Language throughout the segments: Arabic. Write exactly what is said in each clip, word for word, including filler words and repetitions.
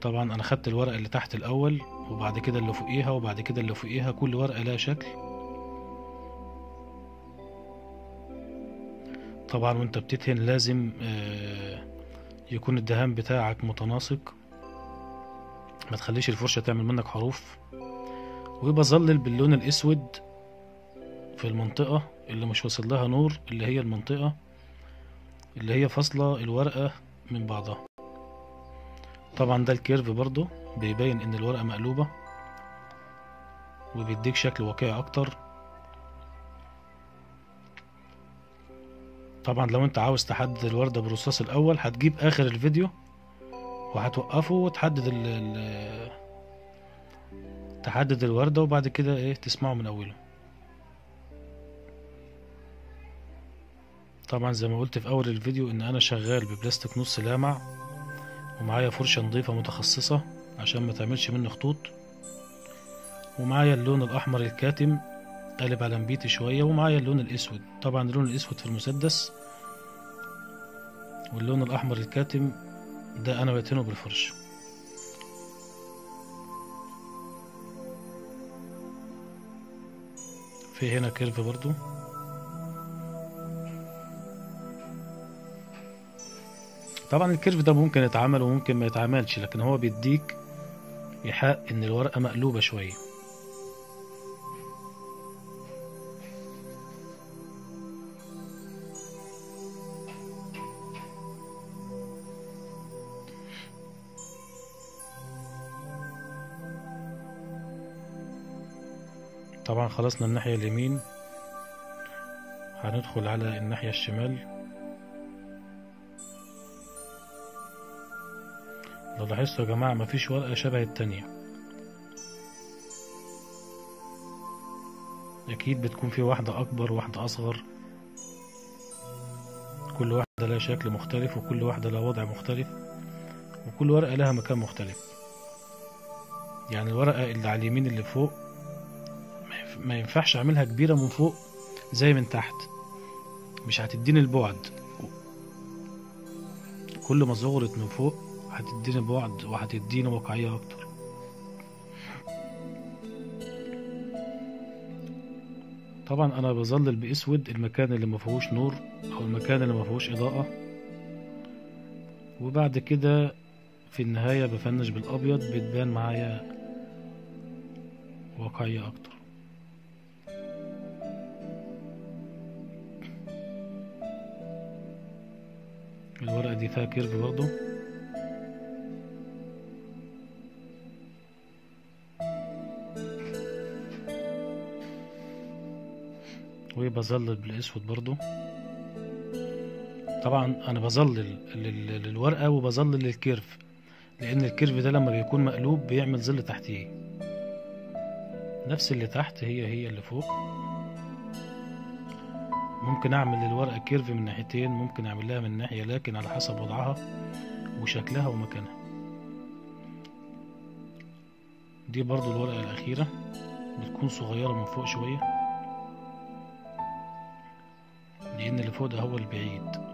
طبعا انا خدت الورقة اللي تحت الاول، وبعد كده اللي فوقيها، وبعد كده اللي فوقيها، كل ورقة لها شكل. طبعا وانت بتدهن لازم آه، يكون الدهان بتاعك متناسق، ما تخليش الفرشة تعمل منك حروف. وبظلل باللون الاسود في المنطقة اللي مش واصل لها نور، اللي هي المنطقة اللي هي فاصلة الورقة من بعضها. طبعا ده الكيرف برضو بيبين ان الورقة مقلوبة، وبيديك شكل واقعي اكتر. طبعا لو انت عاوز تحدد الوردة بالرصاص الاول، هتجيب اخر الفيديو وهتوقفه وتحدد ال ال تحدد الوردة، وبعد كده ايه تسمعه من اوله. طبعا زي ما قلت في اول الفيديو ان انا شغال ببلاستيك نص لامع، ومعايا فرشة نظيفة متخصصة عشان ما تعملش مني خطوط، ومعايا اللون الاحمر الكاتم قالب على نبيتي شوية، ومعايا اللون الاسود. طبعا اللون الاسود في المسدس، واللون الاحمر الكاتم ده انا بدهنه بالفرشة. في هنا كيرف برضو. طبعا الكيرف ده ممكن يتعمل وممكن ما يتعملش، لكن هو بيديك إيحاء ان الورقة مقلوبة شوية. طبعا خلصنا الناحية اليمين، هندخل على الناحية الشمال. لو لاحظتوا يا جماعة مفيش ورقة شبه التانية، أكيد بتكون في واحدة أكبر وواحدة أصغر، كل واحدة لها شكل مختلف، وكل واحدة لها وضع مختلف، وكل ورقة لها مكان مختلف. يعني الورقة اللي على اليمين اللي فوق ما ينفعش أعملها كبيرة من فوق زي من تحت، مش هتديني البعد. كل ما صغرت من فوق هتديني بعد وهتديني واقعية أكتر. طبعا أنا بظلل بأسود المكان اللي مفيهوش نور أو المكان اللي مفيهوش إضاءة، وبعد كده في النهاية بفنش بالأبيض، بتبان معايا واقعية أكتر. الورقة دي فيها كيرف برضو. وبظلل بالأسود برضو. طبعا أنا بظلل للورقة وبظلل للكيرف، لأن الكيرف ده لما بيكون مقلوب بيعمل ظل تحتيه. نفس اللي تحت هي هي اللي فوق. ممكن أعمل للورقة كيرف من ناحيتين، ممكن أعمل لها من ناحية، لكن على حسب وضعها وشكلها ومكانها. دي برضو الورقة الأخيرة بتكون صغيرة من فوق شوية، لأن اللي فوق ده هو البعيد.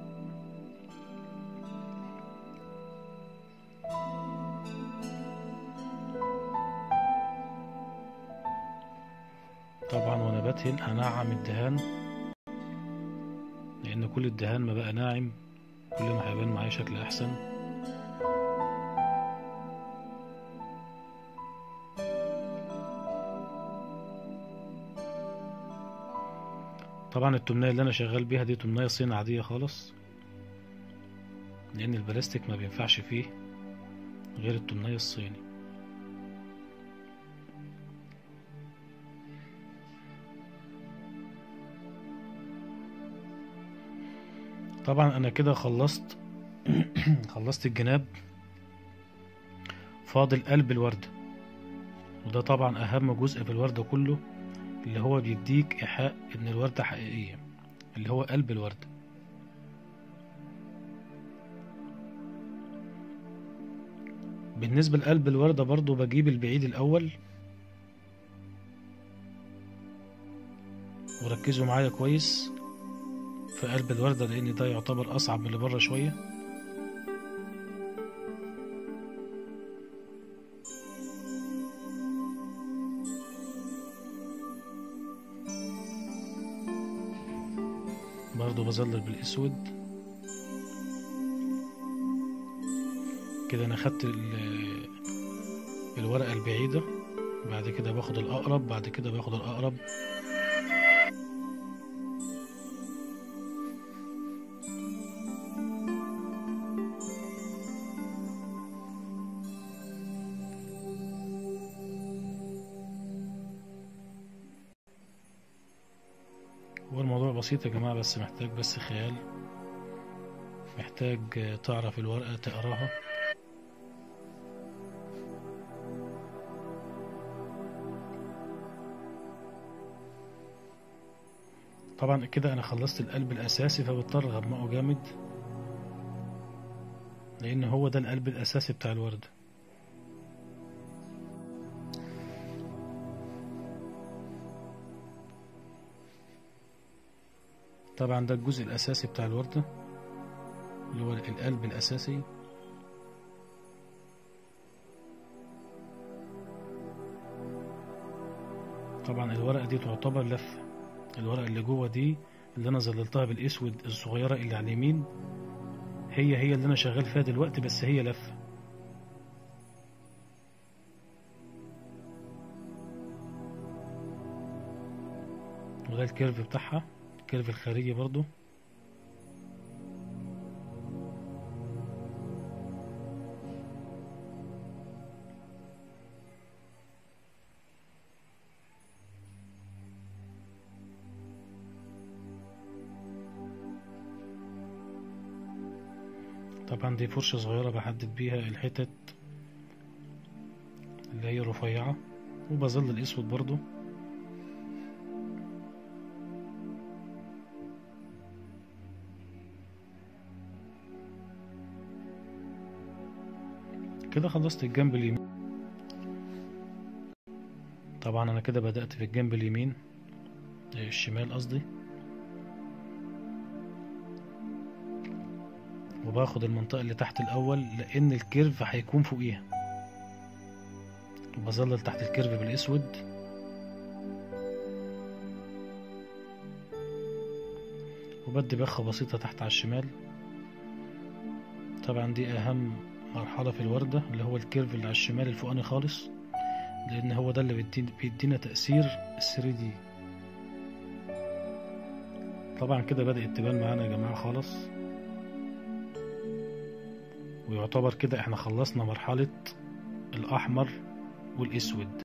طبعا وأنا بدهن هنعم الدهان، لأن كل الدهان ما بقى ناعم كل ما هيبان معايا شكل أحسن. طبعا التمناية اللي أنا شغال بيها دي تمناية صين عادية خالص، لأن البلاستيك ما بينفعش فيه غير التمناية الصيني. طبعا أنا كده خلصت خلصت الجناب، فاضل قلب الوردة، وده طبعا أهم جزء في الوردة كله، اللي هو بيديك إيحاء إن الوردة حقيقية، اللي هو قلب الوردة. بالنسبة لقلب الوردة برضو بجيب البعيد الأول، وركزوا معايا كويس في قلب الوردة، لأن ده يعتبر أصعب من اللي بره شوية. برضو بظلل بالاسود كده. انا خدت الورقة البعيدة، بعد كده باخد الاقرب، بعد كده باخد الاقرب. هو الموضوع بسيط يا جماعة، بس محتاج بس خيال، محتاج تعرف الورقة تقراها. طبعا كده انا خلصت القلب الاساسي، فبضطر اغمقه جامد لان هو ده القلب الاساسي بتاع الوردة. طبعا ده الجزء الاساسي بتاع الوردة اللي هو القلب الاساسي. طبعا الورقة دي تعتبر لفة، الورقة اللي جوه دي اللي انا ظللتها بالاسود الصغيرة اللي على اليمين هي هي اللي انا شغال فيها دلوقتي، بس هي لفة. وده الكيرف بتاعها، الكيرف الخارجي برضو. طبعا دي فرشة صغيرة بحدد بيها الحتت اللي هي رفيعة، وبظل الاسود برضو. كده خلصت الجنب اليمين. طبعا انا كده بدأت في الجنب اليمين، الشمال قصدي، وباخد المنطقة اللي تحت الأول لأن الكيرف هيكون فوقيها، بظلل تحت الكيرف بالأسود. وبدي بخة بسيطة تحت على الشمال. طبعا دي أهم مرحلة في الوردة، اللي هو الكيرف اللي على الشمال الفوقاني خالص، لأن هو ده اللي بيدينا تأثير الثري دي. طبعا كده بدأت تبان معانا يا جماعة خالص، ويعتبر كده احنا خلصنا مرحلة الأحمر والأسود.